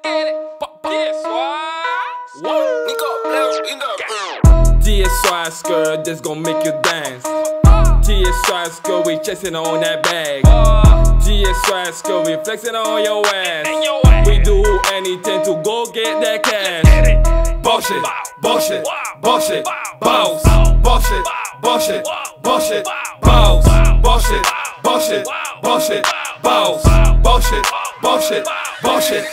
DSY skirt, this gon' make you dance. DSY skirt, we chasing on that bag. DSY skirt, we flexing on your ass. We do anything to go get that cash. Bullshit, bullshit, bullshit, boss. Bullshit, bullshit, bullshit, boss. Bullshit, bullshit, bullshit, boss. Bullshit, bullshit, bullshit,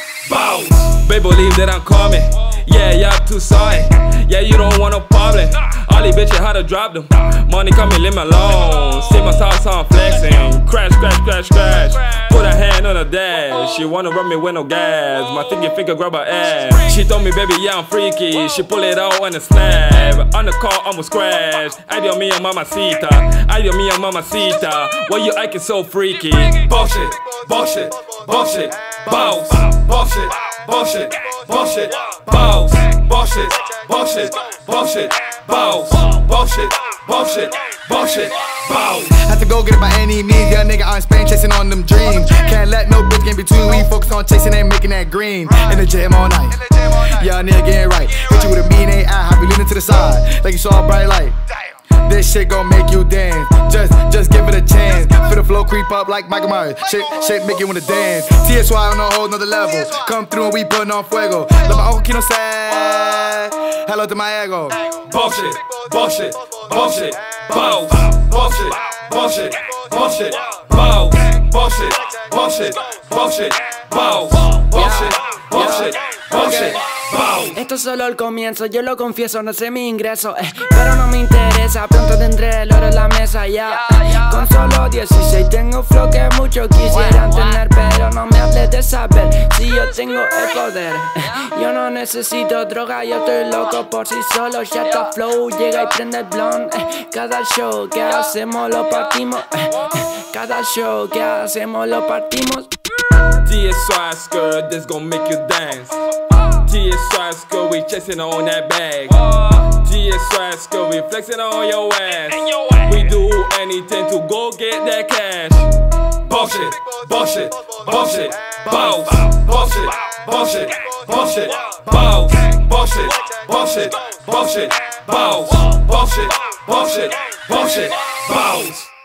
boss. Baby, believe that I'm coming. Yeah, y'all too sorry. Yeah, you don't want no problem. All these bitches how to drop them. Money coming, leave me alone. See my sauce on flexing. Crash, crash, crash, crash. Put her hand on the dash. She wanna run me with no gas. My finger grab her ass. She told me, baby, yeah, I'm freaky. She pull it out on the snap. On the car, almost crash. Ay, Dios mío, mamacita. Ay, Dios mío, mamacita. Why you acting so freaky? Bullshit, bullshit, bullshit, boss. Bullshit, bullshit, bullshit, boss. Bullshit, bullshit, bullshit, boss. Bullshit, bullshit, bullshit, boss. Have to go get it by any means. Young nigga out in Spain chasing on them dreams. Can't let no bitch get in between. We focus on chasing and making that green. In the gym all night. Young nigga getting right. Hit you with a mean AI. Have you leaning to the side like you saw a bright light. This shit gon' make you dance. Just give it a chance. Feel the flow creep up like Michael Myers. Shit make you wanna dance. TSY on a whole nother level. Come through and we putting on fuego. Let my uncle Kino say hello to my ego. Bullshit, bullshit, bullshit, boss. Bullshit, bullshit, bullshit, boss. Bullshit, bullshit, bullshit, boss. Bullshit, bullshit, bullshit, boss. Esto es solo el comienzo, yo lo confieso, no sé mi ingreso, pero no me interesa, pronto tendré el oro en la mesa, ya. Con solo 16 tengo flow que muchos quisieran tener, pero no me hables de saber si yo tengo el poder. Yo no necesito droga, yo estoy loco por sí solo. Shut up flow, llega y prende el blunt. Cada show que hacemos lo partimos. Cada show que hacemos lo partimos. DSY skirt, this gon' make you dance. DSY skirt, we chasing on that bag. DSY skirt, we flexing on your ass. We do anything to go get that cash. Bullshit, bullshit, bullshit, boss. Bullshit, bullshit, bullshit, boss. Bullshit, bullshit, bullshit, boss. Bullshit, bullshit, bullshit, boss.